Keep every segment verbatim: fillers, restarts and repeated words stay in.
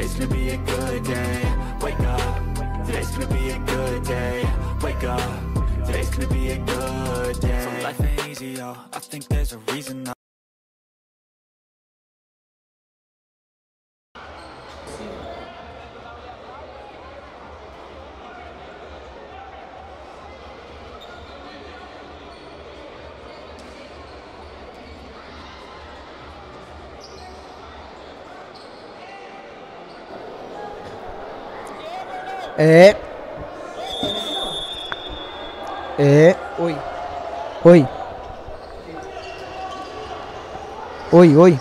today's gonna be a good day. Wake up, today's gonna be a good day. Wake up, today's gonna be a good day. So life ain't easy, yo, I think there's a reason I É. É. Oi. Oi. Oi, oi.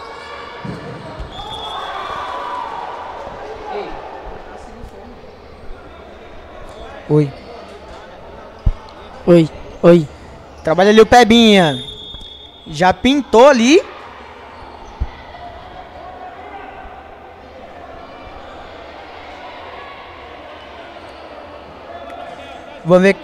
Oi. Oi. Oi. Trabalha ali o Pebinha. Já pintou ali. Vamos ver.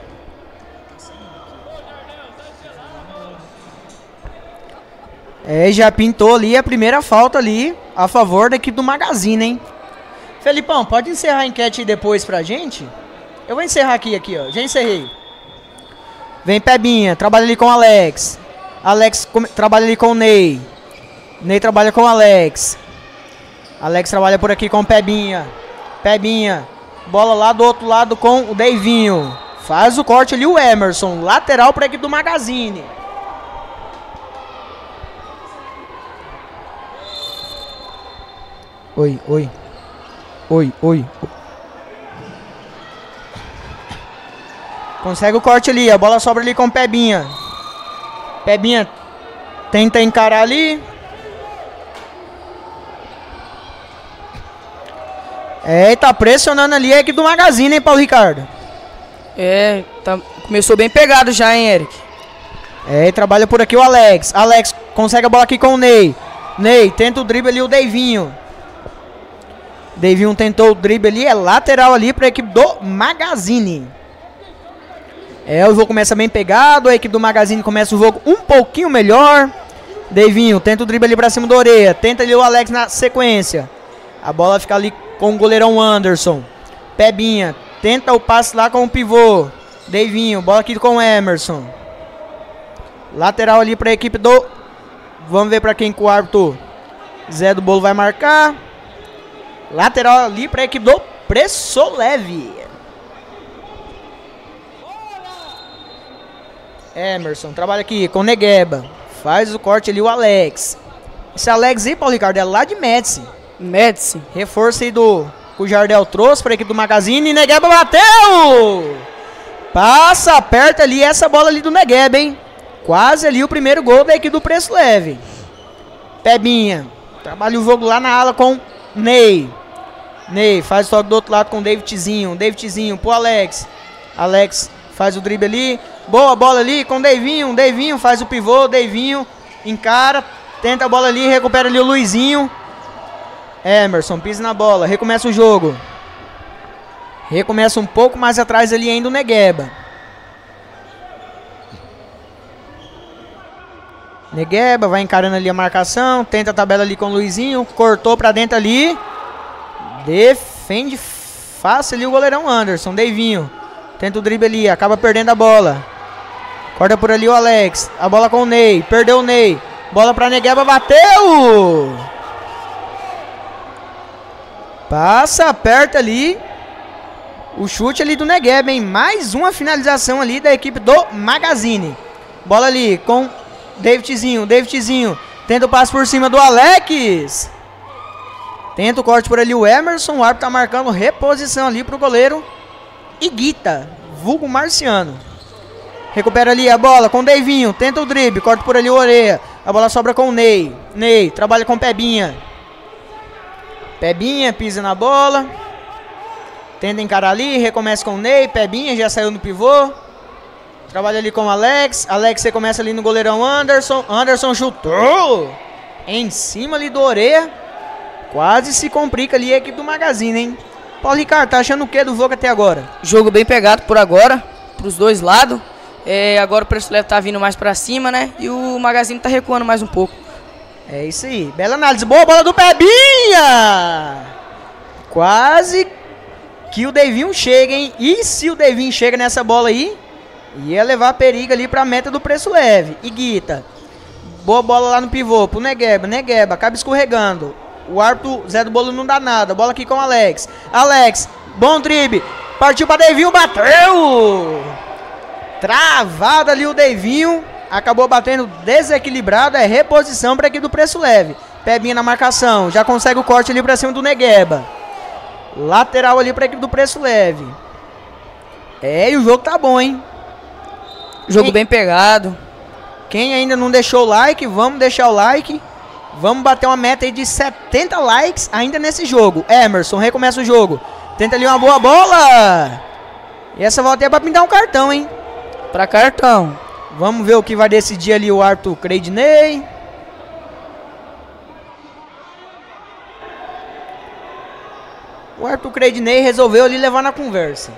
É, já pintou ali a primeira falta ali a favor da equipe do Magazine, hein? Felipão, pode encerrar a enquete aí depois pra gente? Eu vou encerrar aqui, aqui, ó. Já encerrei. Vem Pebinha, trabalha ali com o Alex. Alex trabalha ali com o Ney. Ney trabalha com o Alex. Alex trabalha por aqui com o Pebinha. Pebinha. Bola lá do outro lado com o Deivinho. Faz o corte ali o Emerson. Lateral para a equipe do Magazine. Oi, oi. Oi, oi. Consegue o corte ali. A bola sobra ali com o Pebinha. Pebinha tenta encarar ali. É, tá pressionando ali a equipe do Magazine, hein, Paulo Ricardo? É, tá, começou bem pegado já, hein, Eric? É, trabalha por aqui o Alex. Alex consegue a bola aqui com o Ney. Ney, tenta o drible ali o Deivinho. Deivinho tentou o drible ali, é lateral ali pra equipe do Magazine. É, o jogo começa bem pegado, a equipe do Magazine começa o jogo um pouquinho melhor. Deivinho tenta o drible ali pra cima do Oreia. Tenta ali o Alex na sequência. A bola fica ali com o goleirão Anderson. Pebinha tenta o passe lá com o pivô. Deivinho, bola aqui com o Emerson. Lateral ali para a equipe do... Vamos ver para quem que o árbitro Zé do Bolo vai marcar. Lateral ali para a equipe do Preço Leve. Emerson trabalha aqui com o Negueba. Faz o corte ali o Alex. Esse Alex aí, Paulo Ricardo, é lá de Médici. Médici. Reforço aí do que o Jardel trouxe para a equipe do Magazine. E Negueba bateu! Passa, aperta ali essa bola ali do Negueba, hein? Quase ali o primeiro gol da equipe do Preço Leve. Pebinha. Trabalha o jogo lá na ala com Ney. Ney faz o toque do outro lado com o Davidzinho. Davidzinho pro Alex. Alex faz o drible ali. Boa bola ali com o Deivinho. Deivinho faz o pivô. Deivinho encara. Tenta a bola ali. Recupera ali o Luizinho. Emerson pisa na bola, recomeça o jogo. Recomeça um pouco mais atrás ali ainda o Negueba. Negueba vai encarando ali a marcação. Tenta a tabela ali com o Luizinho. Cortou pra dentro ali. Defende fácil ali o goleirão Anderson. Deivinho tenta o drible ali, acaba perdendo a bola. Corta por ali o Alex. A bola com o Ney, perdeu o Ney. Bola pra Negueba, bateu! Passa, aperta ali. O chute ali do Negueba, hein? Mais uma finalização ali da equipe do Magazine. Bola ali com Davidzinho. Davidzinho tenta o passe por cima do Alex. Tenta o corte por ali o Emerson. O árbitro tá marcando reposição ali pro goleiro Iguita, vulgo Marciano. Recupera ali a bola com o Deivinho. Tenta o drible, corta por ali o Oreia. A bola sobra com o Ney. Ney trabalha com o Pebinha. Pebinha pisa na bola. Tenta encarar ali, recomeça com o Ney. Pebinha já saiu no pivô. Trabalha ali com o Alex. Alex você começa ali no goleirão Anderson. Anderson chutou em cima ali do Oreia. Quase se complica ali a equipe do Magazine, hein? Paulo Ricardo, tá achando o que do jogo até agora? Jogo bem pegado por agora, pros dois lados. É, agora o Preço Leve tá vindo mais pra cima, né? E o Magazine tá recuando mais um pouco. É isso aí. Bela análise. Boa bola do Pebinha! Quase que o Davinho chega, hein? E se o Davinho chega nessa bola aí, ia levar perigo ali pra meta do preço leve. Iguita. Boa bola lá no pivô pro Negueba. Negueba acaba escorregando. O árbitro Zé do Bolo não dá nada. Bola aqui com o Alex. Alex, bom drible. Partiu pra Davinho, bateu! Travado ali o Davinho. Acabou batendo desequilibrado. É reposição pra equipe do preço leve. Pebinha na marcação. Já consegue o corte ali pra cima do Negueba. Lateral ali pra equipe do preço leve. É, e o jogo tá bom, hein? Jogo Quem... bem pegado. Quem ainda não deixou o like, vamos deixar o like. Vamos bater uma meta aí de setenta likes ainda nesse jogo. Emerson, recomeça o jogo. Tenta ali uma boa bola. E essa volta é pra pintar um cartão, hein? Pra cartão. Vamos ver o que vai decidir ali o Arthur Creidney. O Arthur Creidney resolveu ali levar na conversa.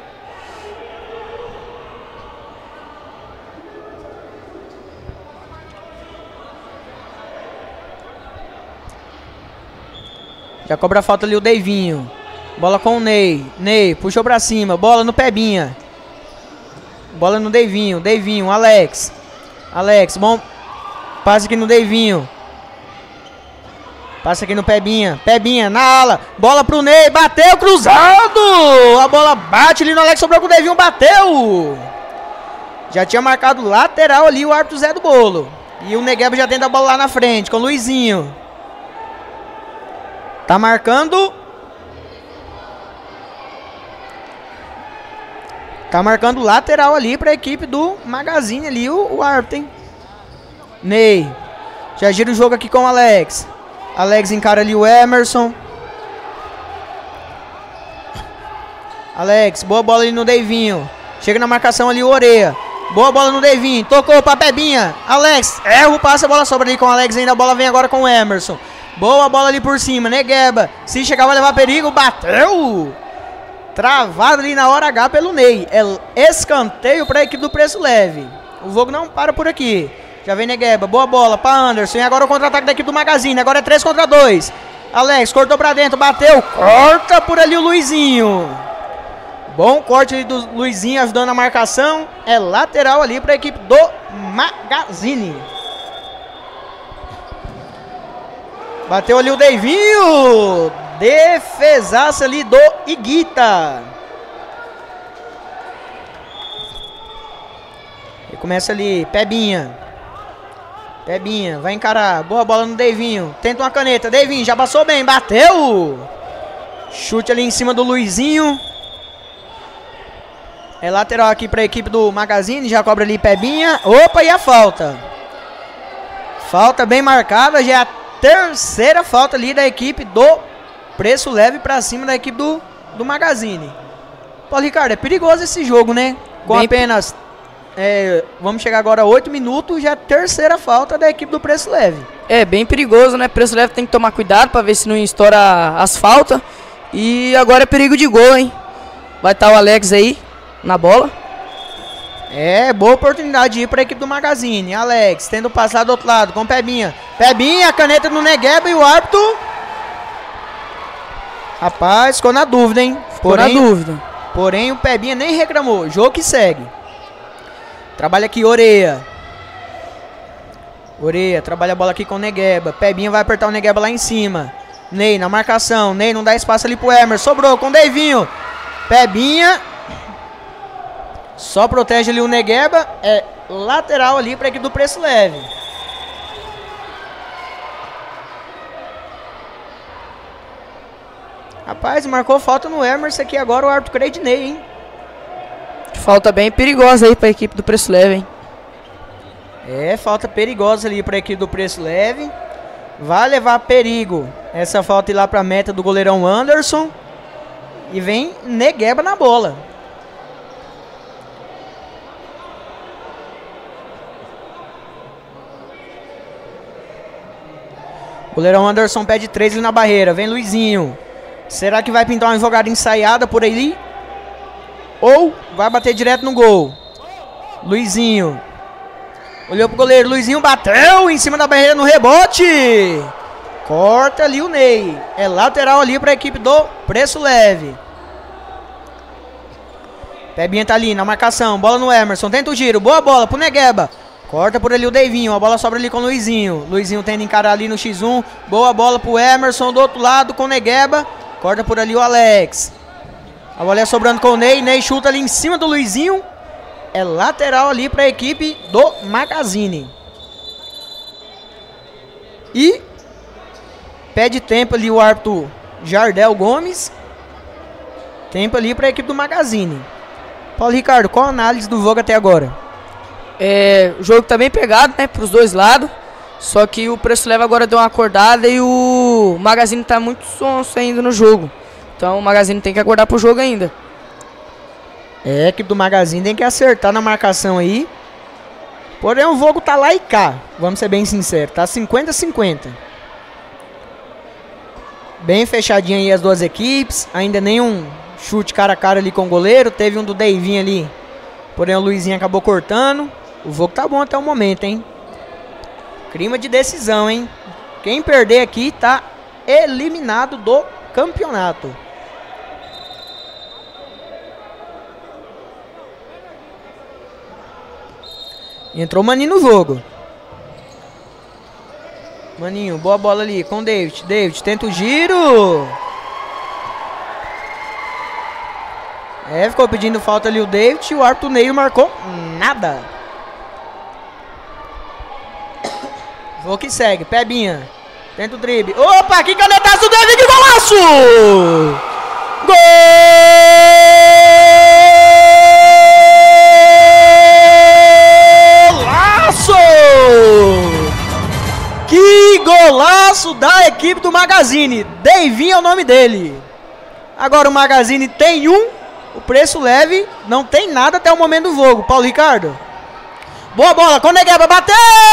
Já cobra a falta ali o Davinho. Bola com o Ney. Ney puxou pra cima. Bola no Pebinha. Bola no Davinho. Davinho, Alex. Alex, bom. Passe aqui no Davinho. Passa aqui no Pebinha. Pebinha na ala. Bola pro Ney. Bateu, cruzado. A bola bate ali no Alex. Sobrou com o Davinho. Bateu. Já tinha marcado lateral ali o árbitro Zé do Bolo. E o Negueba já tenta a bola lá na frente com o Luizinho. Tá marcando. Tá marcando lateral ali pra equipe do Magazine ali, o, o árbitro, hein? Ney. Já gira o jogo aqui com o Alex. Alex encara ali o Emerson. Alex, boa bola ali no Davinho. Chega na marcação ali o Oreia. Boa bola no Davinho. Tocou pra Pebinha. Alex, erra o passe, a bola sobra ali com o Alex ainda. A bola vem agora com o Emerson. Boa bola ali por cima, Negueba. Se chegar vai levar perigo, bateu. Travado ali na hora H pelo Ney. É escanteio para a equipe do preço leve. O jogo não para por aqui. Já vem Negueba, boa bola para Anderson. E agora o contra-ataque da equipe do Magazine. Agora é três contra dois. Alex cortou para dentro, bateu. Corta por ali o Luizinho. Bom corte ali do Luizinho ajudando a marcação. É lateral ali para a equipe do Magazine. Bateu ali o Davinho. Defesaça ali do Iguita. E começa ali, Pebinha. Pebinha, vai encarar. Boa bola no Davinho. Tenta uma caneta. Davinho já passou bem, bateu. Chute ali em cima do Luizinho. É lateral aqui para a equipe do Magazine. Já cobra ali Pebinha. Opa, e a falta? Falta bem marcada. Já é a terceira falta ali da equipe do preço leve para cima da equipe do, do Magazine. Paulo Ricardo, é perigoso esse jogo, né? Com bem apenas... É, vamos chegar agora a oito minutos, já é a terceira falta da equipe do preço leve. É, bem perigoso, né? Preço leve tem que tomar cuidado para ver se não estoura as faltas. E agora é perigo de gol, hein? Vai estar o Alex aí na bola. É, boa oportunidade de ir para a equipe do Magazine. Alex, tendo passado do outro lado com o Pebinha. Pebinha, caneta no Negueba e o árbitro... Rapaz, ficou na dúvida, hein? Ficou porém, na dúvida. Porém, o Pebinha nem reclamou. Jogo que segue. Trabalha aqui, Oreia. Oreia, trabalha a bola aqui com o Negueba. Pebinha vai apertar o Negueba lá em cima. Ney na marcação. Ney não dá espaço ali pro Emerson. Sobrou com o Davinho. Pebinha. Só protege ali o Negueba. É lateral ali para a equipe do preço leve. Rapaz, marcou falta no Emerson aqui agora o árbitro Creidney, hein? Falta bem perigosa aí para a equipe do preço leve, hein? É, falta perigosa ali para a equipe do preço leve. Vai levar perigo essa falta ir lá para a meta do goleirão Anderson. E vem Negueba na bola. Goleirão Anderson pede três ali na barreira. Vem Luizinho. Será que vai pintar uma jogada ensaiada por aí? Ou vai bater direto no gol? Luizinho. Olhou pro goleiro. Luizinho bateu em cima da barreira no rebote. Corta ali o Ney. É lateral ali para a equipe do Preço Leve. Pebinha tá ali na marcação. Bola no Emerson. Tenta o giro. Boa bola pro Negueba. Corta por ali o Deivinho. A bola sobra ali com o Luizinho. Luizinho tenta encarar ali no xis um. Boa bola pro Emerson do outro lado com o Negueba. Corta por ali o Alex. A bola é sobrando com o Ney. Ney chuta ali em cima do Luizinho. É lateral ali para a equipe do Magazine. E pede tempo ali o árbitro Jardel Gomes. Tempo ali para a equipe do Magazine. Paulo Ricardo, qual a análise do jogo até agora? É, o jogo tá bem pegado, né, pros dois lados. Só que o Preço Leve agora deu uma acordada e o Magazine tá muito sonso ainda no jogo. Então o Magazine tem que acordar pro jogo ainda. É, a equipe do Magazine tem que acertar na marcação aí. Porém o jogo tá lá e cá, vamos ser bem sinceros. Tá cinquenta a cinquenta. Bem fechadinho aí as duas equipes. Ainda nenhum chute cara a cara ali com o goleiro. Teve um do Deivinho ali. Porém o Luizinho acabou cortando. O jogo tá bom até o momento, hein? Clima de decisão, hein? Quem perder aqui tá eliminado do campeonato. Entrou o Maninho no jogo. Maninho, boa bola ali com o David. David tenta o giro. É, ficou pedindo falta ali o David. O árbitro Neil marcou nada. Vou que segue. Pebinha. Tenta o drible. Opa, que canetaço do David. Que golaço! Golaço! Que golaço da equipe do Magazine. Deivinho é o nome dele. Agora o Magazine tem um. O Preço Leve não tem nada até o momento do jogo. Paulo Ricardo. Boa bola. Com o Negueba. Bateu!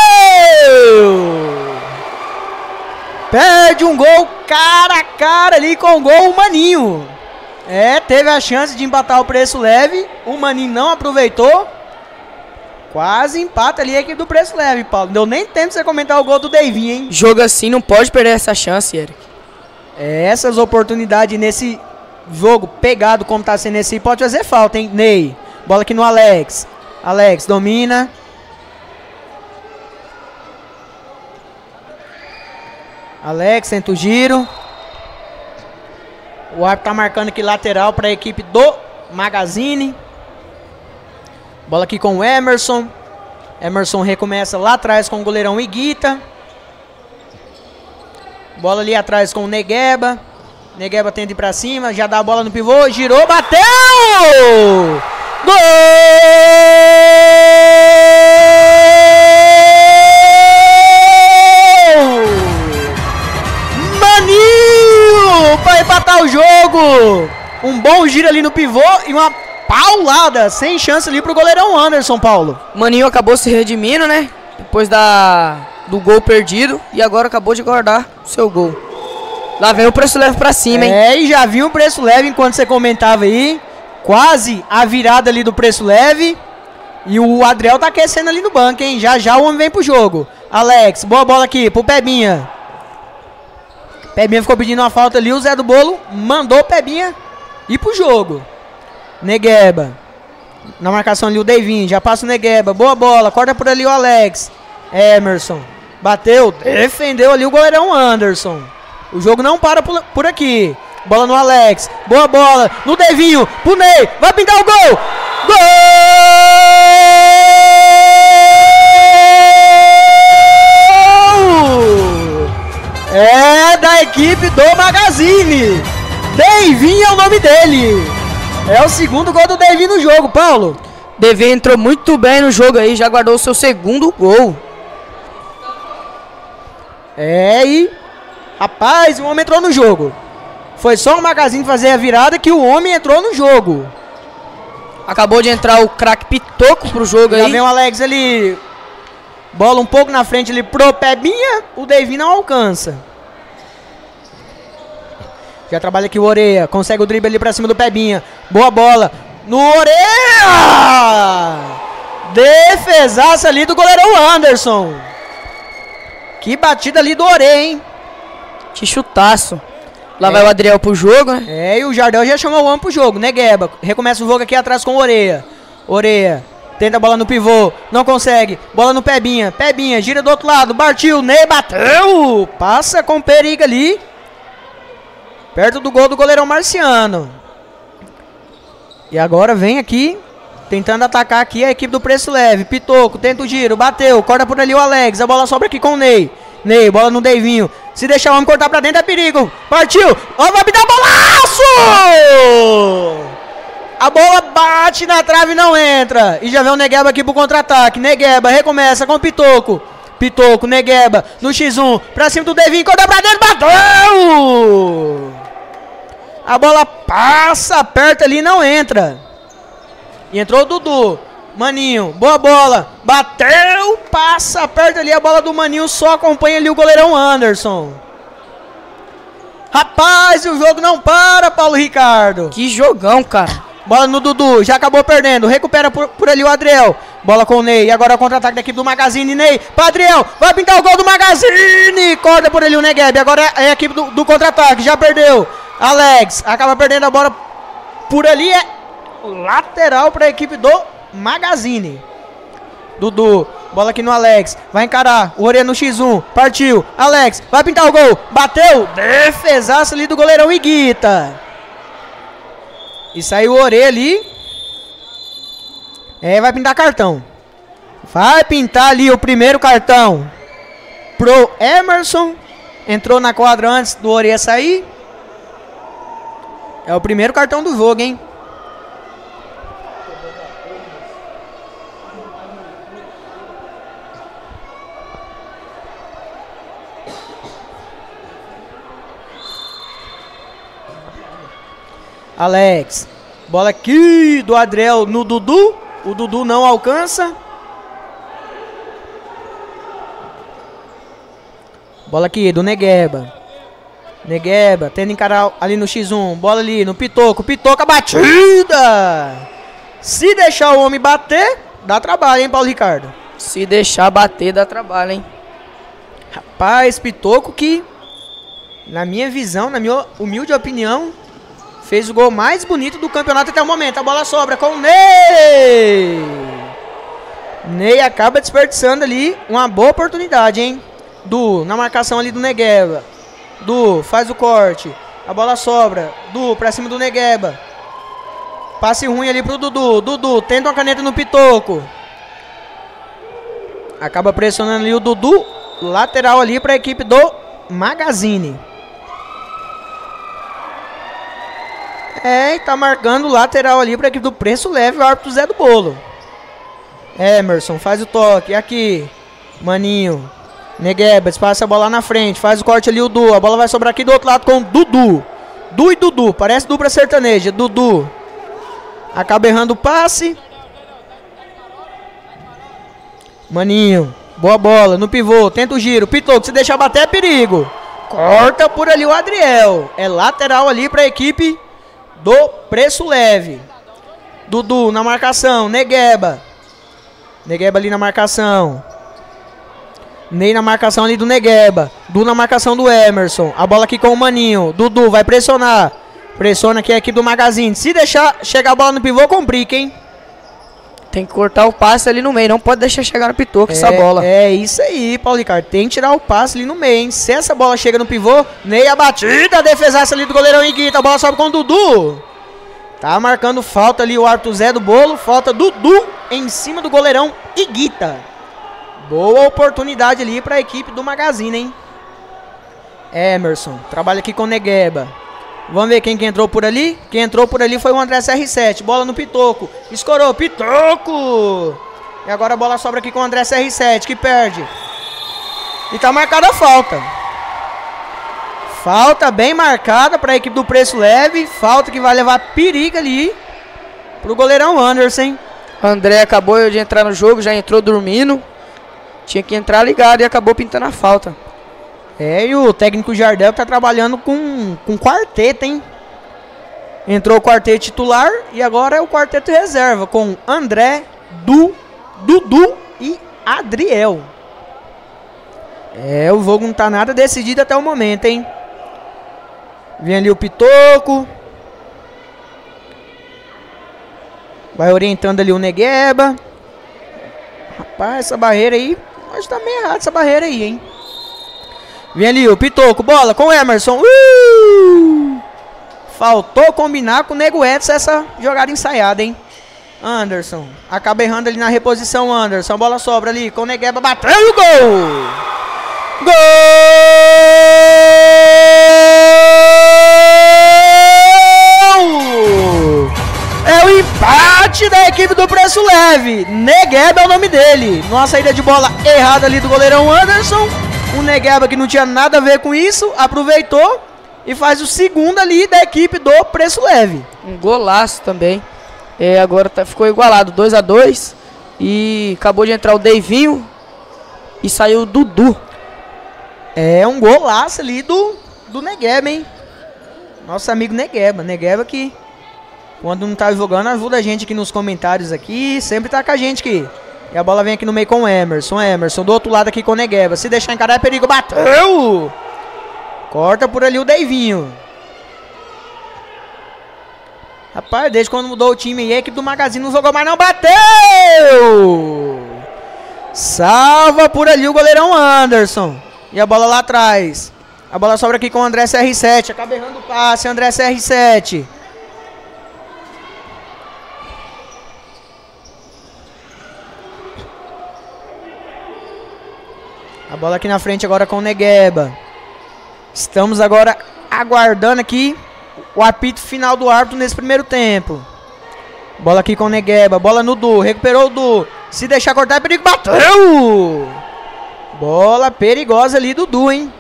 Perde um gol cara a cara ali com o gol o Maninho. É, teve a chance de empatar o Preço Leve. O Maninho não aproveitou. Quase empata ali a equipe do Preço Leve, Paulo. Não deu nem tempo de você comentar o gol do Deivinho, hein? Jogo assim não pode perder essa chance, Eric. Essas oportunidades nesse jogo pegado como tá sendo esse, pode fazer falta, hein? Ney. Bola aqui no Alex. Alex domina. Alex tenta o giro. O árbitro tá marcando aqui lateral para a equipe do Magazine. Bola aqui com o Emerson. Emerson recomeça lá atrás com o goleirão Iguita. Bola ali atrás com o Negueba. Negueba tenta ir pra cima. Já dá a bola no pivô. Girou, bateu! Gol! Maninho! Pra empatar o jogo. Um bom giro ali no pivô e uma paulada, sem chance ali pro goleirão Anderson, Paulo. Maninho acabou se redimindo, né? Depois da, do gol perdido. E agora acabou de guardar o seu gol. Lá vem o Preço Leve pra cima, hein? É, e já viu o Preço Leve enquanto você comentava aí. Quase a virada ali do Preço Leve. E o Adriel tá aquecendo ali no banco, hein? Já já o homem vem pro jogo. Alex, boa bola aqui pro Pebinha. Pebinha ficou pedindo uma falta ali. O Zé do Bolo mandou o Pebinha ir pro jogo. Negueba. Na marcação ali o Deivinho. Já passa o Negueba. Boa bola. Corta por ali o Alex. Emerson. Bateu. Defendeu ali o goleirão Anderson. O jogo não para por, por aqui. Bola no Alex. Boa bola. No Deivinho. Pro Ney. Vai pintar o gol. Gol! É da equipe do Magazine. Deivinho é o nome dele. É o segundo gol do Deivinho no jogo, Paulo. Deivinho entrou muito bem no jogo aí, já guardou o seu segundo gol. É, e rapaz, o homem entrou no jogo. Foi só o Magazine fazer a virada que o homem entrou no jogo. Acabou de entrar o craque Pitoco pro jogo aí. Já vem o Alex ali. Bola um pouco na frente ali pro Pebinha. O Deivinho não alcança. Já trabalha aqui o Oreia. Consegue o drible ali pra cima do Pebinha. Boa bola. No Oreia! Defesaça ali do goleirão Anderson. Que batida ali do Oreia, hein? Que chutaço. Lá É. vai o Adriel pro jogo, né? É, e o Jardel já chamou o homem pro jogo. Negueba. Recomeça o jogo aqui atrás com o Oreia. Oreia. Tenta a bola no pivô. Não consegue. Bola no Pebinha. Pebinha. Gira do outro lado. Partiu. Ney bateu. Passa com perigo ali. Perto do gol do goleirão Marciano. E agora vem aqui. Tentando atacar aqui a equipe do Preço Leve. Pitoco. Tenta o giro. Bateu. Corta por ali o Alex. A bola sobra aqui com o Ney. Ney. Bola no Deivinho. Se deixar o homem cortar pra dentro é perigo. Partiu. Ó, vai me dar bolaço! A bola bate na trave e não entra. E já vem o Negueba aqui pro contra-ataque. Negueba recomeça com o Pitoco. Pitoco, Negueba no xis um. Pra cima do Devinho. Corta pra dentro. Bateu! A bola passa, aperta ali e não entra. E entrou o Dudu. Maninho, boa bola. Bateu, passa, aperta ali a bola do Maninho. Só acompanha ali o goleirão Anderson. Rapaz, o jogo não para, Paulo Ricardo. Que jogão, cara. Bola no Dudu, já acabou perdendo. Recupera por, por ali o Adriel. Bola com o Ney. E agora o contra-ataque da equipe do Magazine. Ney para Adriel. Vai pintar o gol do Magazine. Corta por ali o Negueb. Agora é a equipe do, do contra-ataque. Já perdeu. Alex acaba perdendo a bola por ali. É lateral para a equipe do Magazine. Dudu. Bola aqui no Alex. Vai encarar. O Oreia no xis um. Partiu. Alex. Vai pintar o gol. Bateu. Defesaço ali do goleirão Iguita. E saiu o Oreia ali. É, vai pintar cartão. Vai pintar ali o primeiro cartão pro Emerson. Entrou na quadra antes do Oreia sair. É o primeiro cartão do jogo, hein? Alex. Bola aqui do Adriel no Dudu. O Dudu não alcança. Bola aqui do Negueba. Negueba, tendo encarar ali no xis um. Bola ali no Pitoco. Pitoco, a batida. Se deixar o homem bater, dá trabalho, hein, Paulo Ricardo? Se deixar bater, dá trabalho, hein? Rapaz, Pitoco que, na minha visão, na minha humilde opinião, fez o gol mais bonito do campeonato até o momento. A bola sobra com o Ney. Ney acaba desperdiçando ali uma boa oportunidade, hein? Du, na marcação ali do Negueba. Du, faz o corte. A bola sobra. Du, pra cima do Negueba. Passe ruim ali pro Dudu. Dudu, tenta uma caneta no Pitoco. Acaba pressionando ali o Dudu. Lateral ali pra equipe do Magazine. É, e tá marcando o lateral ali pra equipe do Preço Leve, o árbitro Zé do Bolo. Emerson faz o toque, aqui, Maninho, Neguebas, passa a bola na frente, faz o corte ali o Du, a bola vai sobrar aqui do outro lado com o Dudu. Du e Dudu, parece dupla sertaneja, Dudu. Acaba errando o passe. Maninho, boa bola, no pivô, tenta o giro, Pitoco, se deixar bater é perigo. Corta por ali o Adriel, é lateral ali pra equipe do Preço Leve. Dudu na marcação. Negueba. Negueba ali na marcação. Ney na marcação ali do Negueba. Du na marcação do Emerson. A bola aqui com o Maninho. Dudu vai pressionar. Pressiona aqui a equipe do Magazine. Se deixar chegar a bola no pivô, complica, hein? Tem que cortar o passe ali no meio. Não pode deixar chegar no Pitoco é, essa bola. É isso aí, Paulo Ricardo. Tem que tirar o passe ali no meio, hein? Se essa bola chega no pivô, Ney a batida, a defesaça ali do goleirão Iguita. A bola sobe com o Dudu. Tá marcando falta ali o árbitro Zé do Bolo. Falta Dudu em cima do goleirão Iguita. Boa oportunidade ali pra equipe do Magazine, hein? Emerson. Trabalha aqui com o Negueba. Vamos ver quem que entrou por ali. Quem entrou por ali foi o André C R sete. Bola no Pitoco. Escorou. Pitoco. E agora a bola sobra aqui com o André C R sete, que perde. E tá marcada a falta. Falta bem marcada para a equipe do Preço Leve. Falta que vai levar perigo ali pro goleirão Anderson. André acabou de entrar no jogo, já entrou dormindo. Tinha que entrar ligado e acabou pintando a falta. É, e o técnico Jardel tá trabalhando com, com quarteto, hein? Entrou o quarteto titular e agora é o quarteto reserva com André, Du, Dudu e Adriel. É, o jogo não tá nada decidido até o momento, hein? Vem ali o Pitoco. Vai orientando ali o Negueba. Rapaz, essa barreira aí, acho que tá meio errado essa barreira aí, hein. Vem ali o Pitoco, bola com o Emerson. Uh! Faltou combinar com o Nego Edson essa jogada ensaiada, hein. Anderson, acaba errando ali na reposição, Anderson. A bola sobra ali com o Negueba, bateu o gol! Gol! É o empate da equipe do Preço Leve. Negueba é o nome dele. Numa saída de bola errada ali do goleirão Anderson. O Negueba, que não tinha nada a ver com isso, aproveitou e faz o segundo ali da equipe do Preço Leve. Um golaço também. É, agora tá, ficou igualado, dois a dois. E acabou de entrar o Deivinho e saiu o Dudu. É um golaço ali do, do Negueba, hein? Nosso amigo Negueba. Negueba que, quando não tá jogando, ajuda a gente aqui nos comentários aqui. Sempre tá com a gente aqui. E a bola vem aqui no meio com o Emerson. Emerson do outro lado aqui com o Negueba. Se deixar encarar é perigo. Bateu! Corta por ali o Deivinho. Rapaz, desde quando mudou o time aí, a equipe do Magazine não jogou mais não. Bateu! Salva por ali o goleirão Anderson. E a bola lá atrás. A bola sobra aqui com o André C R sete. Acaba errando o passe, André C R sete. A bola aqui na frente agora com o Negueba. Estamos agora aguardando aqui o apito final do árbitro nesse primeiro tempo. Bola aqui com o Negueba. Bola no Du. Recuperou o Du. Se deixar cortar é perigo. Bateu! Bola perigosa ali do Du, hein?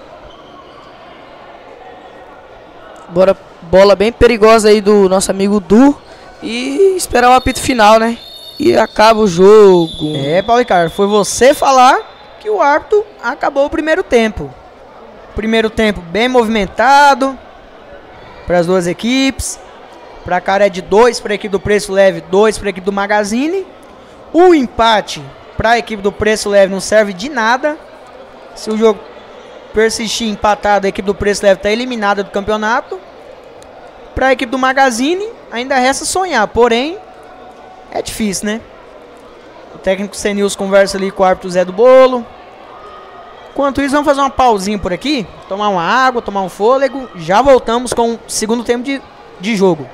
Bora, bola bem perigosa aí do nosso amigo Du. E esperar o apito final, né? E acaba o jogo. É, Paulo Ricardo, foi você falar que o árbitro acabou o primeiro tempo. Primeiro tempo bem movimentado para as duas equipes. Para cá é de dois para a equipe do Preço Leve, dois para a equipe do Magazine. O empate para a equipe do Preço Leve não serve de nada. Se o jogo persistir empatado, a equipe do Preço Leve está eliminada do campeonato. Para a equipe do Magazine ainda resta sonhar, porém é difícil, né? O técnico Senils conversa ali com o árbitro Zé do Bolo. Enquanto isso, vamos fazer uma pausinha por aqui, tomar uma água, tomar um fôlego. Já voltamos com o segundo tempo de, de jogo.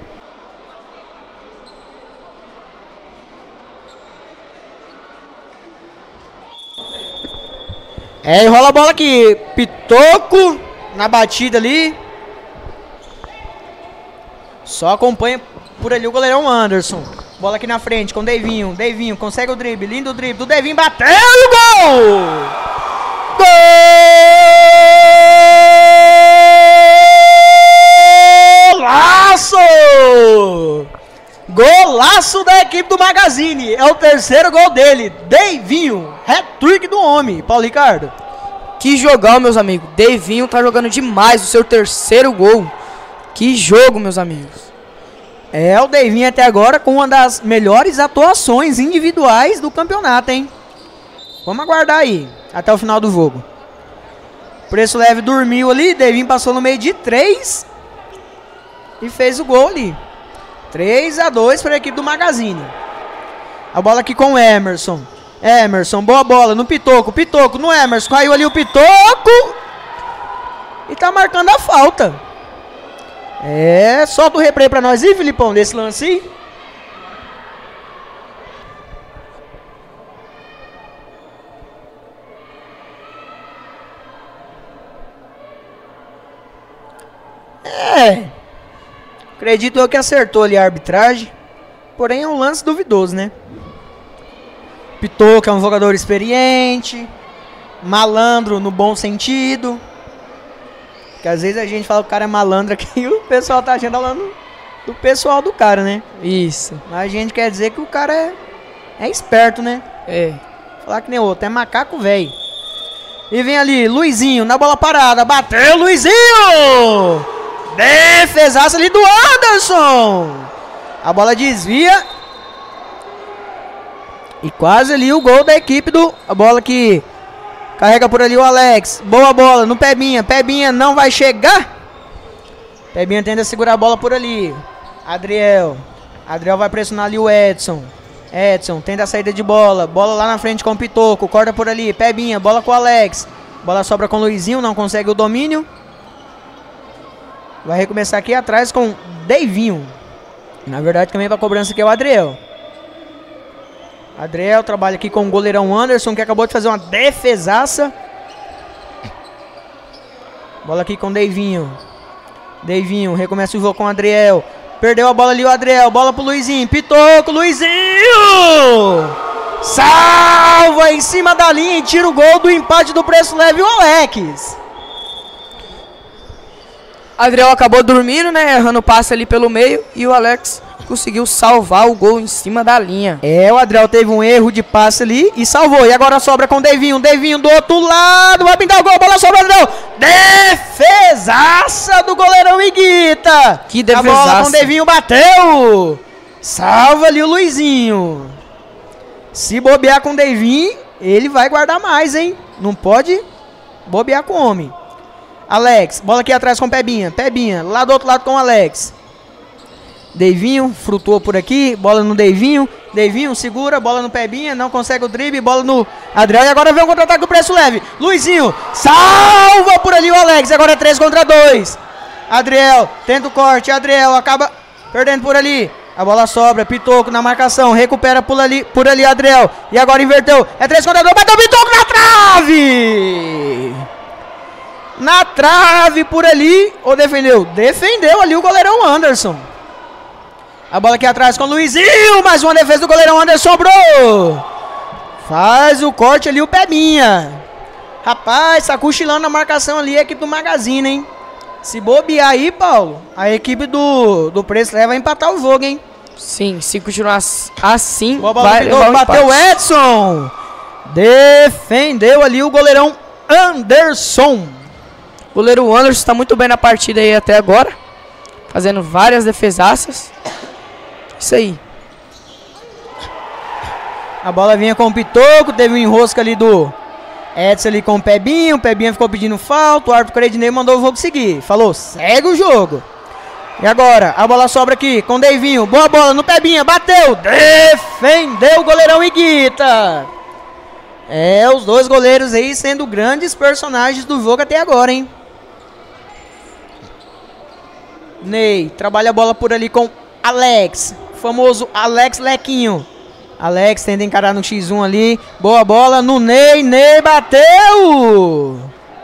É, e rola a bola aqui. Pitoco na batida ali. Só acompanha por ali o goleirão Anderson. Bola aqui na frente com o Deivinho. Deivinho consegue o drible. Lindo drible do Deivinho. Bateu o gol! Golaço! Golaço da equipe do Magazine. É o terceiro gol dele. Deivinho. Hat-trick do homem. Paulo Ricardo. Que jogão, meus amigos. Deivinho tá jogando demais o seu terceiro gol. Que jogo, meus amigos. É, o Deivinho até agora com uma das melhores atuações individuais do campeonato, hein? Vamos aguardar aí, até o final do jogo. Preço Leve dormiu ali, Deivinho passou no meio de três e fez o gol ali. três a dois para a equipe do Magazine. A bola aqui com o Emerson. Emerson, boa bola no Pitoco. Pitoco no Emerson, caiu ali o Pitoco. E tá marcando a falta. É, solta o replay pra nós aí, Filipão, desse lance aí. É, acredito eu que acertou ali a arbitragem. Porém é um lance duvidoso, né? Pitoco é um jogador experiente, malandro no bom sentido. Porque às vezes a gente fala que o cara é malandro aqui e o pessoal tá achando falando do pessoal do cara, né? Isso. Mas a gente quer dizer que o cara é, é esperto, né? É. Falar que nem outro, é macaco velho. E vem ali, Luizinho, na bola parada. Bateu, Luizinho! Defesaça ali do Anderson! A bola desvia. E quase ali o gol da equipe do... A bola que... Carrega por ali o Alex. Boa bola no Pebinha. Pebinha não vai chegar. Pebinha tenta segurar a bola por ali. Adriel. Adriel vai pressionar ali o Edson. Edson tenta a saída de bola. Bola lá na frente com o Pitoco. Corta por ali. Pebinha. Bola com o Alex. Bola sobra com o Luizinho. Não consegue o domínio. Vai recomeçar aqui atrás com Deivinho. Na verdade, também para cobrança aqui é o Adriel. Adriel trabalha aqui com o goleirão Anderson, que acabou de fazer uma defesaça. Bola aqui com o Deivinho. Deivinho recomeça o jogo com o Adriel. Perdeu a bola ali o Adriel. Bola pro Luizinho. Pitoco, Luizinho! Salva em cima da linha e tira o gol do empate do Preço Leve, o Alex. Adriel acabou dormindo, né? Errando o passe ali pelo meio. E o Alex conseguiu salvar o gol em cima da linha. É, o Adriel teve um erro de passe ali e salvou. E agora sobra com o Deivinho. Deivinho do outro lado. Vai pintar o gol. Bola sobra, Adriel. Defesaça do goleirão Iguita. Que defesaça. A bola com o Deivinho bateu. Salva ali o Luizinho. Se bobear com o Deivinho, ele vai guardar mais, hein? Não pode bobear com o homem. Alex, bola aqui atrás com o Pebinha. Pebinha, lá do outro lado com o Alex. Deivinho, frutou por aqui. Bola no Deivinho. Deivinho segura, bola no Pebinha. Não consegue o drible, bola no Adriel. E agora vem o contra-ataque do Preço Leve. Luizinho, salva por ali o Alex. Agora é três contra dois. Adriel, tenta o corte. Adriel acaba perdendo por ali. A bola sobra, Pitoco na marcação. Recupera por ali, por ali Adriel. E agora inverteu. É três contra dois. Bateu o Pitoco na trave. Na trave por ali. Ou defendeu? Defendeu ali o goleirão Anderson. A bola aqui atrás com o Luizinho. Mais uma defesa do goleirão Anderson. Sobrou. Faz o corte ali o Pebinha. Rapaz, tá cochilando na marcação ali a equipe do Magazine, hein? Se bobear aí, Paulo, a equipe do, do Preço Leve vai empatar o jogo, hein? Sim, se continuar assim, boa bola vai levar um bateu o empate. Edson. Defendeu ali o goleirão Anderson. O goleiro Anderson está muito bem na partida aí até agora. Fazendo várias defesaças. Isso aí. A bola vinha com o Pitoco. Teve um enrosco ali do Edson ali com o Pebinho. O Pebinho ficou pedindo falta. O árbitro Credinei mandou o jogo seguir. Falou, segue o jogo. E agora, a bola sobra aqui com o Deivinho. Boa bola no Pebinha. Bateu. Defendeu o goleirão Iguita. É, os dois goleiros aí sendo grandes personagens do jogo até agora, hein? Ney trabalha a bola por ali com Alex. Famoso Alex Lequinho. Alex tenta encarar no xis um ali. Boa bola no Ney. Ney bateu.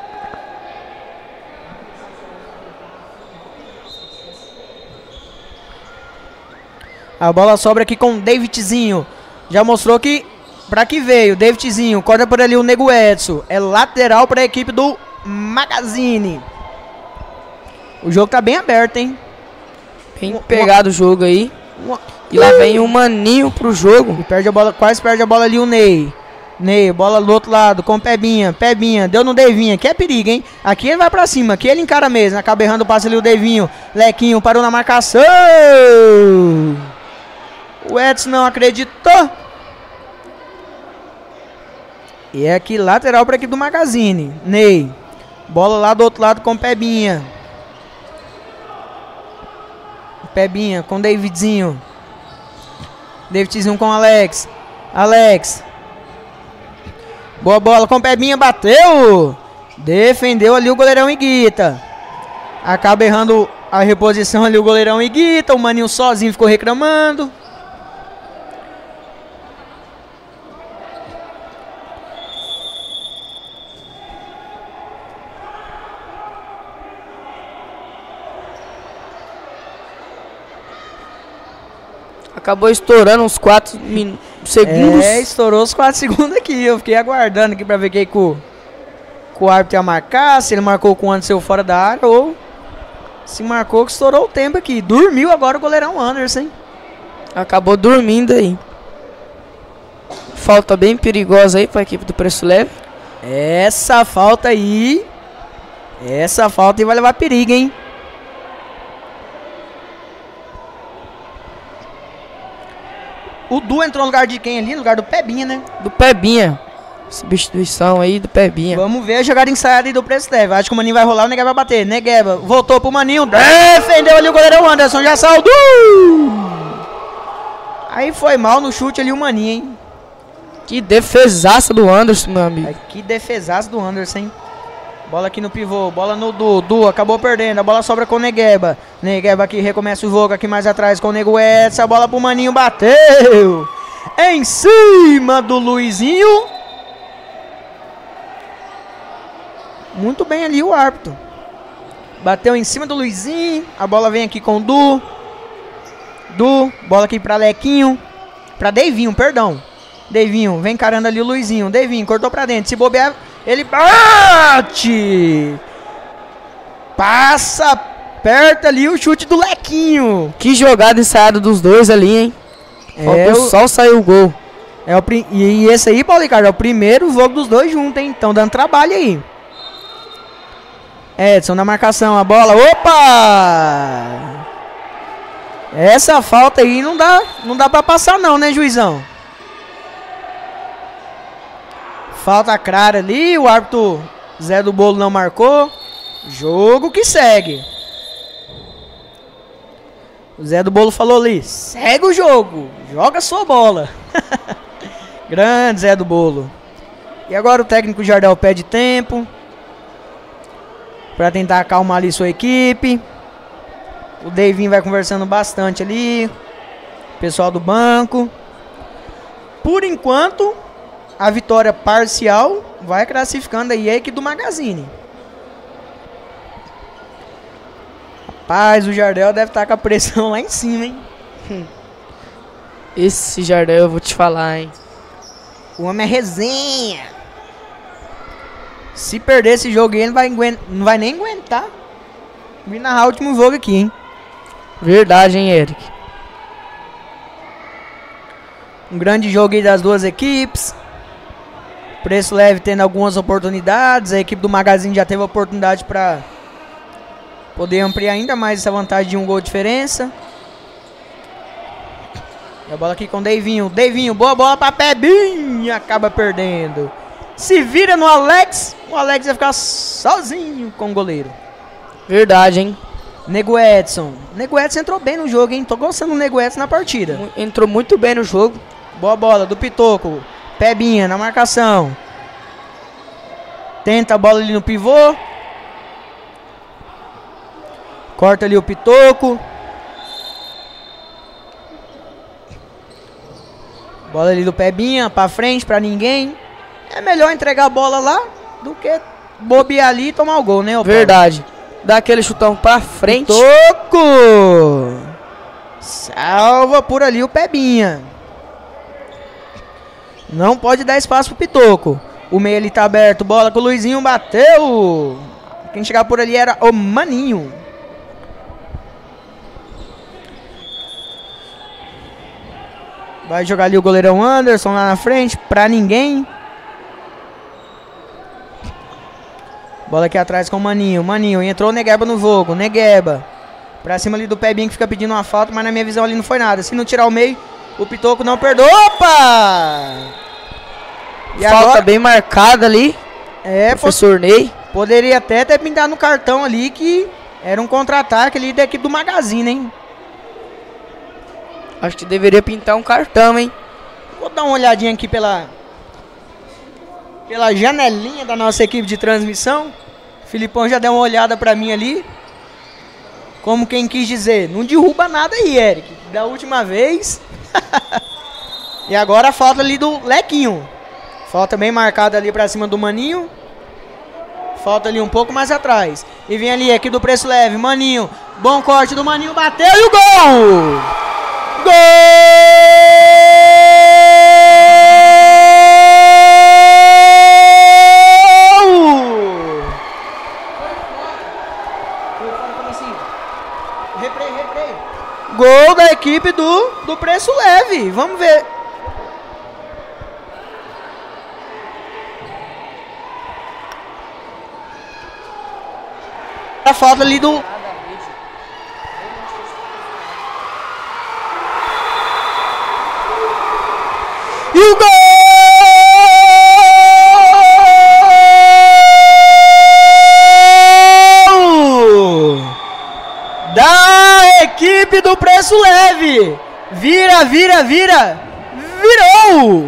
A bola sobra aqui com o Davidzinho. Já mostrou que pra que veio. Davidzinho corta por ali o Nego Edson. É lateral para a equipe do Magazine. O jogo tá bem aberto, hein? Bem pegado o jogo aí. E lá vem o Maninho pro jogo. E perde a bola, quase perde a bola ali o Ney. Ney, bola do outro lado com Pebinha. Pebinha, deu no Deivinho. Aqui é perigo, hein? Aqui ele vai pra cima, aqui ele encara mesmo. Acaba errando o passe ali o Deivinho. Lequinho parou na marcação. O Edson não acreditou. E é aqui lateral pra equipe do Magazine. Ney, bola lá do outro lado com Pebinha. Pebinha com Davidzinho. Davidzinho com Alex. Alex. Boa bola com Pebinha. Bateu. Defendeu ali o goleirão Iguita. Acaba errando a reposição ali o goleirão Iguita. O Maninho sozinho ficou reclamando. Acabou estourando uns quatro segundos. É, estourou os quatro segundos aqui. Eu fiquei aguardando aqui pra ver quem que o, que o árbitro ia marcar. Se ele marcou com o Anderson fora da área ou se marcou que estourou o tempo aqui. Dormiu agora o goleirão Anderson, hein? Acabou dormindo aí. Falta bem perigosa aí pra equipe do Preço Leve. Essa falta aí. Essa falta aí vai levar perigo, hein? O Du entrou no lugar de quem ali? No lugar do Pebinha, né? Do Pebinha. Substituição aí do Pebinha. Vamos ver a jogada ensaiada aí do preço leve. Acho que o Maninho vai rolar, o Negueba vai bater. Negueba voltou pro Maninho. Defendeu ali o goleirão Anderson. Já saiu. Aí foi mal no chute ali o Maninho, hein? Que defesaça do Anderson, meu amigo. Ai, que defesaça do Anderson, hein? Bola aqui no pivô, bola no Du, Du acabou perdendo, a bola sobra com o Negueba. Negueba aqui recomeça o jogo aqui mais atrás com o Nego Edson, a bola pro Maninho, bateu em cima do Luizinho. Muito bem ali o árbitro. Bateu em cima do Luizinho, a bola vem aqui com o Du. Du, bola aqui pra Lequinho, pra Deivinho, perdão. Deivinho, vem encarando ali o Luizinho, Deivinho, cortou pra dentro, se bobear... Ele bate! Passa perto ali o chute do Lequinho. Que jogada ensaiada dos dois ali, hein? É o... só saiu o gol. É o prim... E esse aí, Paulo Ricardo, é o primeiro jogo dos dois juntos, hein? Estão dando trabalho aí. Edson na marcação, a bola. Opa! Essa falta aí não dá, não dá pra passar não, né, juizão? Falta clara ali, o árbitro Zé do Bolo não marcou. Jogo que segue. O Zé do Bolo falou ali, segue o jogo, joga a sua bola. Grande Zé do Bolo. E agora o técnico Jardel pede tempo para tentar acalmar ali sua equipe. O Deivinho vai conversando bastante ali. Pessoal do banco. Por enquanto... A vitória parcial vai classificando aí a equipe do Magazine. Rapaz, o Jardel deve estar com a pressão lá em cima, hein? Esse Jardel eu vou te falar, hein? O homem é resenha. Se perder esse jogo aí, ele vai não vai nem aguentar vir narrar o último jogo aqui, hein? Verdade, hein, Eric? Um grande jogo aí das duas equipes. Preço leve tendo algumas oportunidades. A equipe do Magazine já teve a oportunidade para poder ampliar ainda mais essa vantagem de um gol de diferença. E a bola aqui com o Deivinho. Deivinho, boa bola para Pebinha. Acaba perdendo. Se vira no Alex. O Alex vai ficar sozinho com o goleiro. Verdade, hein? Nego Edson. Nego Edson entrou bem no jogo, hein? Tô gostando do Nego Edson na partida. Entrou muito bem no jogo. Boa bola do Pitoco. Pebinha na marcação. Tenta a bola ali no pivô. Corta ali o Pitoco. Bola ali do Pebinha pra frente, pra ninguém. É melhor entregar a bola lá do que bobear ali e tomar o gol, né? Verdade. Dá aquele chutão pra frente. Pitoco. Salva por ali o Pebinha. Não pode dar espaço pro Pitoco. O meio ali tá aberto. Bola com o Luizinho. Bateu. Quem chegava por ali era o Maninho. Vai jogar ali o goleirão Anderson lá na frente. Pra ninguém. Bola aqui atrás com o Maninho. Maninho entrou o Negueba no jogo. Negueba. Pra cima ali do Pebinho que fica pedindo uma falta. Mas na minha visão ali não foi nada. Se não tirar o meio, o Pitoco não perdoa. Opa! E falta agora, bem marcada ali. É, professor Ney. Poderia até ter pintado no cartão ali que era um contra-ataque ali da equipe do Magazine, hein? Acho que deveria pintar um cartão, hein? Vou dar uma olhadinha aqui pela pela janelinha da nossa equipe de transmissão. O Filipão já deu uma olhada pra mim ali. Como quem quis dizer, não derruba nada aí, Eric. Da última vez. E agora a falta ali do Lequinho. Falta bem marcada ali pra cima do Maninho. Falta ali um pouco mais atrás. E vem ali aqui do preço leve. Maninho. Bom corte do Maninho. Bateu e o gol! Gol! Replay, replay. Gol da equipe do, do preço leve. Vamos ver. A falta ali do... E o gol! a equipe do Preço Leve. Vira, vira, vira. Virou.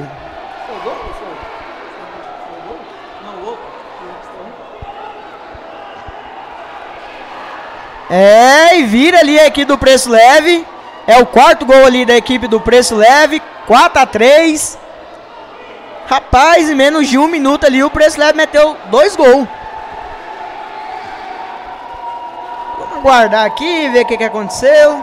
É, e vira ali a equipe do Preço Leve. É o quarto gol ali da equipe do Preço Leve. quatro a três. Rapaz, em menos de um minuto ali o Preço Leve meteu dois gols. Vamos aguardar aqui, ver o que, que aconteceu.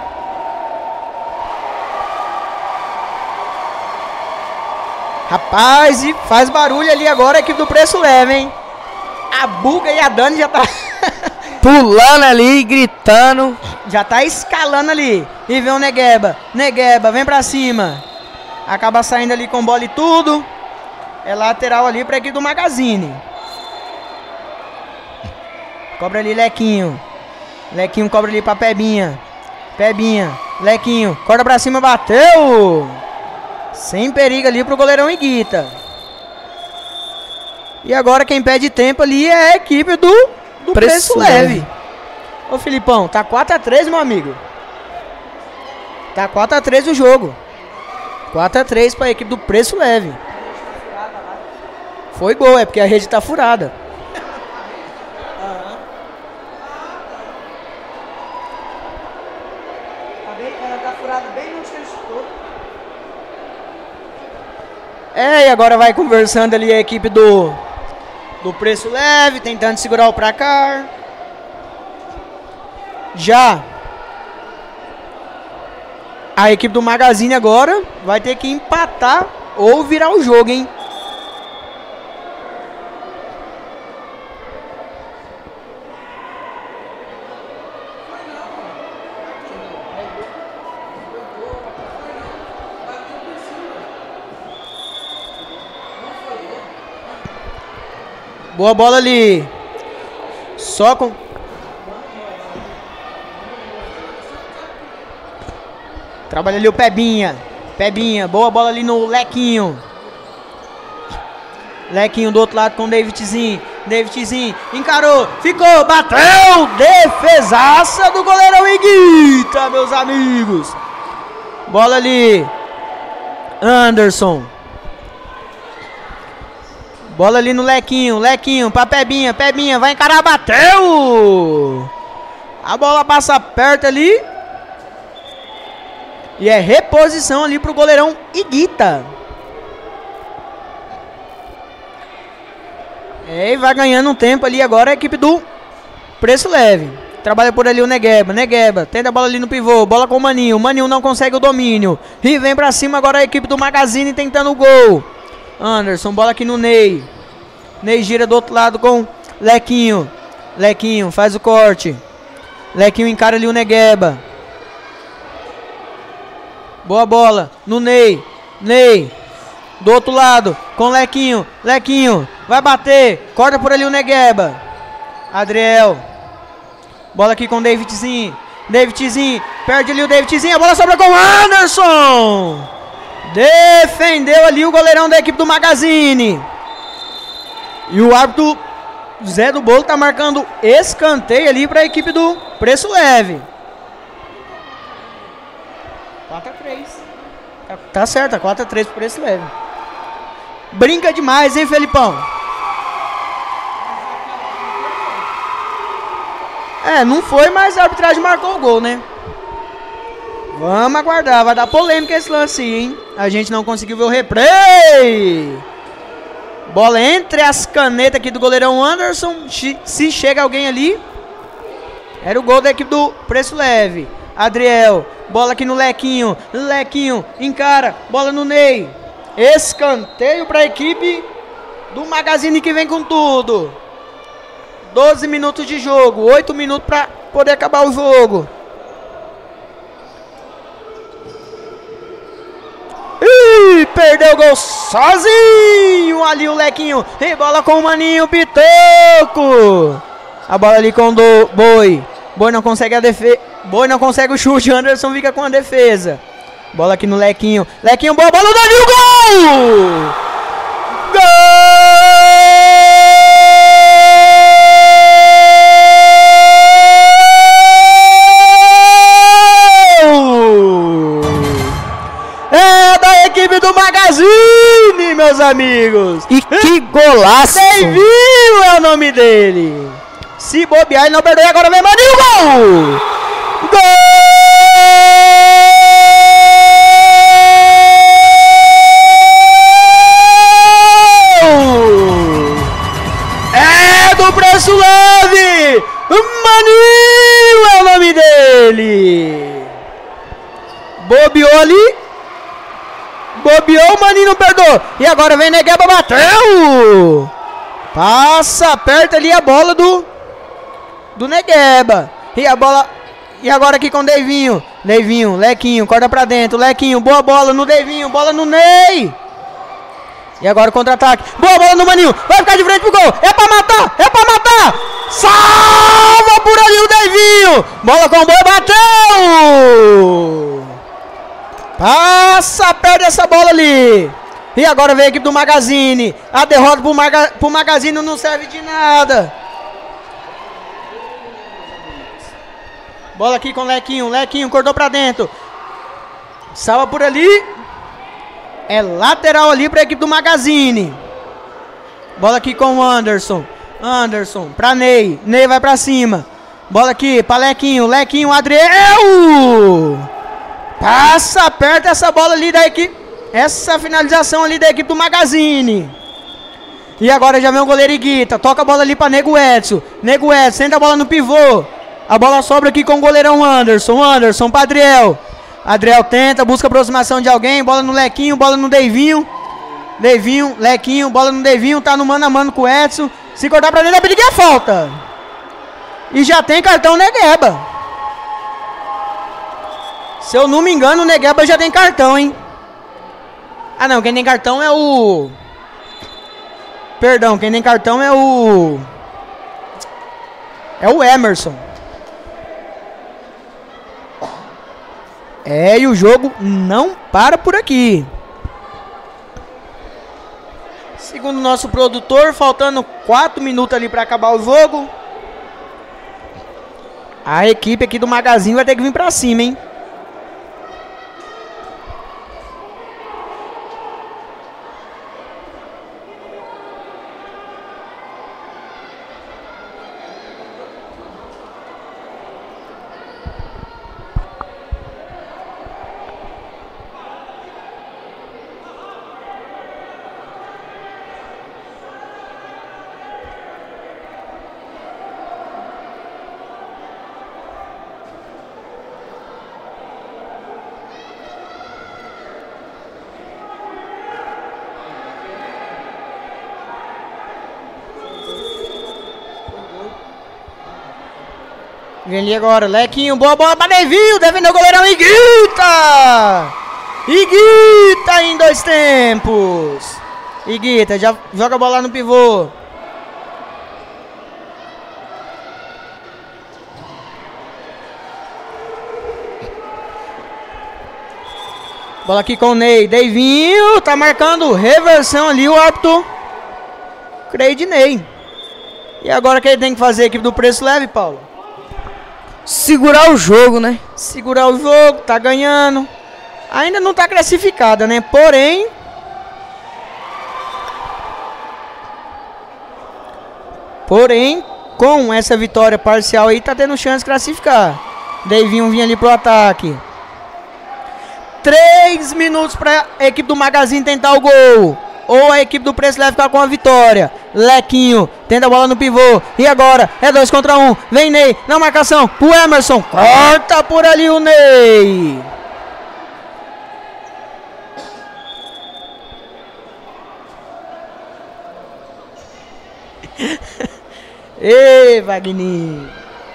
Rapaz, e faz barulho ali agora a equipe do Preço Leve, hein? A Buga e a Dani já tá... Pulando ali, gritando. Já tá escalando ali. E vem o Negueba. Negueba, vem pra cima. Acaba saindo ali com bola e tudo. É lateral ali pra equipe do Magazine. Cobra ali Lequinho. Lequinho cobra ali pra Pebinha. Pebinha. Lequinho. Corta pra cima, bateu. Sem perigo ali pro goleirão Iguita. E agora quem pede tempo ali é a equipe do, do Preço, Preço Leve. Leve. Ô Filipão, tá quatro a três, meu amigo. Tá quatro a três o jogo. quatro a três pra equipe do Preço Leve. Foi gol, é porque a rede tá furada. É, e agora vai conversando ali a equipe do, do Preço Leve, tentando segurar o placar. Já a equipe do Magazine agora vai ter que empatar ou virar o jogo, hein? Boa bola ali. Só com... Trabalha ali o Pebinha. Pebinha. Boa bola ali no Lequinho. Lequinho do outro lado com o Davidzinho. Davidzinho. Encarou. Ficou. Bateu. Defesaça do goleirão Iguita, meus amigos. Bola ali. Anderson. Bola ali no Lequinho, Lequinho pra Pebinha, Pebinha vai encarar, bateu! A bola passa perto ali. E é reposição ali pro goleirão Iguita. É, e vai ganhando um tempo ali agora a equipe do Preço Leve. Trabalha por ali o Negueba, Negueba, tenta a bola ali no pivô, bola com o Maninho, Maninho não consegue o domínio. E vem pra cima agora a equipe do Magazine tentando o gol. Anderson, bola aqui no Ney. Ney gira do outro lado com Lequinho. Lequinho faz o corte. Lequinho encara ali o Negueba. Boa bola no Ney. Ney do outro lado com Lequinho. Lequinho vai bater. Corta por ali o Negueba. Adriel. Bola aqui com o Davidzinho. Davidzinho perde ali o Davidzinho. A bola sobra com o Anderson. Defendeu ali o goleirão da equipe do Magazine. E o árbitro Zé do Bolo tá marcando escanteio ali para a equipe do Preço Leve. quatro a três. Tá, tá certo, quatro a três pro Preço Leve. Brinca demais, hein, Felipão? É, não foi, mas a arbitragem marcou o gol, né? Vamos aguardar, vai dar polêmica esse lance aí, hein? A gente não conseguiu ver o replay. Bola entre as canetas aqui do goleirão Anderson. Se chega alguém ali, era o gol da equipe do Preço Leve. Adriel, bola aqui no Lequinho. Lequinho, encara, bola no Ney. Escanteio para a equipe do Magazine que vem com tudo. doze minutos de jogo, oito minutos para poder acabar o jogo. Ih, perdeu o gol sozinho ali o Lequinho. E bola com o Maninho Pitoco. A bola ali com o do Boi. Boi não consegue a defesa. Boi não consegue o chute. Anderson fica com a defesa. Bola aqui no Lequinho. Lequinho, boa bola, o Danilo, gol! meus amigos. E que golaço! Deivinho é o nome dele. Se bobear, ele não perdoa. Agora vem Maninho, gol! Gol! É do preço leve! Maninho é o nome dele! Bobeou ali. Bobeou, o Maninho não perdoou. E agora vem Negueba, bateu! Passa, aperta ali a bola do do Negueba. E a bola. E agora aqui com o Deivinho. Deivinho, Lequinho, corta pra dentro. Lequinho, boa bola no Deivinho, bola no Ney. E agora o contra-ataque. Boa bola no Maninho. Vai ficar de frente pro gol. É pra matar, é pra matar. Salva por ali o Deivinho. Bola com o boi, bateu. Passa, perde essa bola ali. E agora vem a equipe do Magazine. A derrota pro, Maga, pro Magazine não serve de nada. Bola aqui com o Lequinho. Lequinho cortou pra dentro. Salva por ali. É lateral ali pra equipe do Magazine. Bola aqui com o Anderson. Anderson pra Ney. Ney vai pra cima. Bola aqui pra Lequinho. Lequinho, Adriel. Passa, aperta essa bola ali da equipe. Essa finalização ali da equipe do Magazine. E agora já vem o goleiro Iguita. Toca a bola ali pra Nego Edson. Nego Edson, senta a bola no pivô. A bola sobra aqui com o goleirão Anderson. Anderson pra Adriel. Adriel tenta, busca aproximação de alguém. Bola no Lequinho, bola no Deivinho. Deivinho, Lequinho, bola no Deivinho. Tá no mano a mano com o Edson. Se cortar pra dentro, vai pedir que é falta. E já tem cartão Negueba. Se eu não me engano, o Negueba já tem cartão, hein? Ah, não, quem tem cartão é o... Perdão, quem tem cartão é o... É o Emerson. É, e o jogo não para por aqui. Segundo o nosso produtor, faltando quatro minutos ali para acabar o jogo. A equipe aqui do Magazine vai ter que vir para cima, hein? Vem ali agora, Lequinho, boa bola para Deivinho, defendeu o goleirão Iguita! Iguita em dois tempos. Iguita, já joga a bola lá no pivô. Bola aqui com o Ney, Deivinho, tá marcando reversão ali o árbitro. Creio de Ney. E agora o que ele tem que fazer, a equipe do Preço Leve, Paulo? Segurar o jogo, né? Segurar o jogo, tá ganhando. Ainda não tá classificada, né? Porém... Porém, com essa vitória parcial aí, tá tendo chance de classificar. Deivinho vinha ali pro ataque. Três minutos pra equipe do Magazine tentar o gol. Ou a equipe do Preço Leve ficar com a vitória. Lequinho, tenta a bola no pivô. E agora, é dois contra um. Vem Ney, na marcação, o Emerson. Corta por ali o Ney. Ei, Wagner.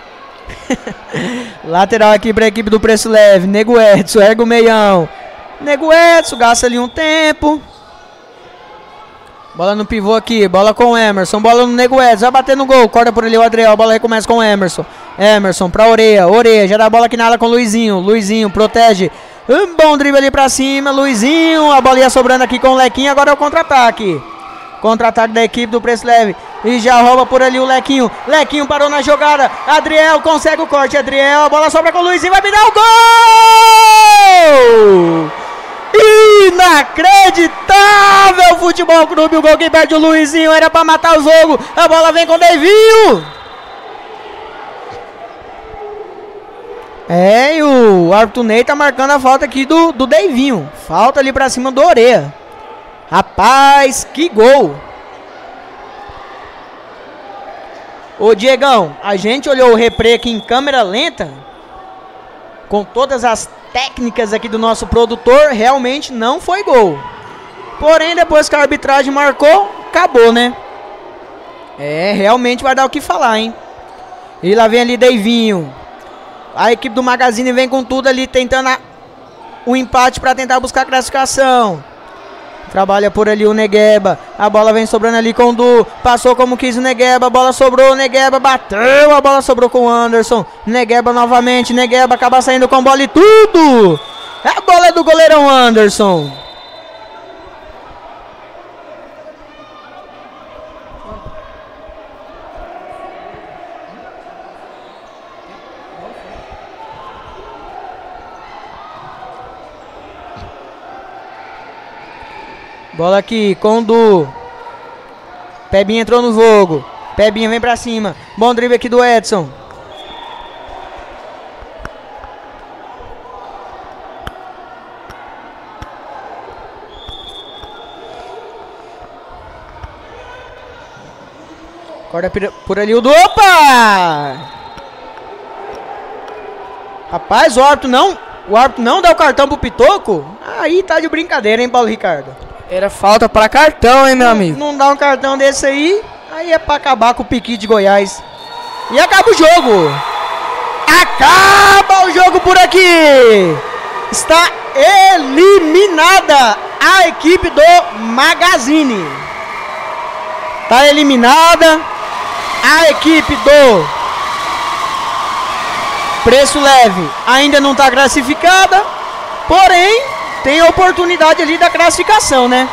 Lateral aqui para a equipe do Preço Leve. Nego Edson, erga o meião. Nego Edson, gasta ali um tempo. Bola no pivô aqui, bola com o Emerson, bola no Nego Edson, vai bater no gol, corta por ali o Adriel, a bola recomeça com o Emerson. Emerson pra Oreia, Oreia, já dá a bola aqui na ala com o Luizinho, Luizinho protege, um bom drible ali pra cima, Luizinho, a bola ia sobrando aqui com o Lequinho, agora é o contra-ataque. Contra-ataque da equipe do Preço Leve, e já rouba por ali o Lequinho, Lequinho parou na jogada, Adriel consegue o corte, Adriel, a bola sobra com o Luizinho, vai virar o gol! Inacreditável! Futebol Clube, o gol que perde o Luizinho, era pra matar o jogo. A bola vem com o Deivinho. É, e o árbitro Ney tá marcando a falta aqui do, do Deivinho. Falta ali pra cima do Oreia. Rapaz, que gol! Ô Diegão, a gente olhou o replay aqui em câmera lenta, com todas as técnicas aqui do nosso produtor, realmente não foi gol. Porém, depois que a arbitragem marcou, acabou, né? É, realmente vai dar o que falar, hein? E lá vem ali Deivinho. A equipe do Magazine vem com tudo ali, tentando a, o empate para tentar buscar a classificação. Trabalha por ali o Negueba. A bola vem sobrando ali com o Du. Passou como quis o Negueba. A bola sobrou. O Negueba bateu. A bola sobrou com o Anderson. Negueba novamente. Negueba acaba saindo com bola e tudo. A bola é do goleirão Anderson. Bola aqui com o Du. Pebinha entrou no jogo. Pebinha vem pra cima. Bom drible aqui do Edson. Corta por ali o Du. Opa! Rapaz, o árbitro não. O árbitro não dá o cartão pro Pitoco? Aí tá de brincadeira, hein, Paulo Ricardo? Era falta para cartão, hein, meu amigo? Não dá um cartão desse aí, aí é pra acabar com o Piqui de Goiás. E acaba o jogo. Acaba o jogo por aqui. Está eliminada a equipe do Magazine. Está eliminada a equipe do Preço Leve. Ainda não está classificada, porém tem a oportunidade ali da classificação, né?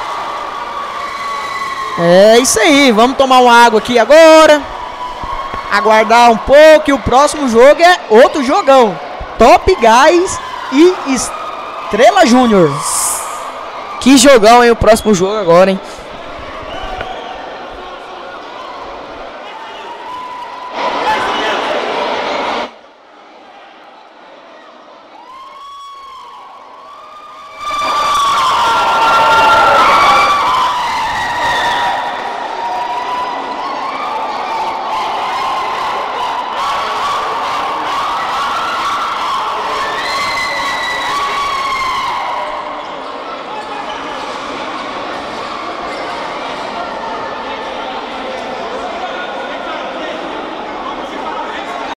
É isso aí. Vamos tomar uma água aqui agora. Aguardar um pouco. E o próximo jogo é outro jogão. Top Guys e Estrela Júnior. Que jogão, hein? O próximo jogo agora, hein?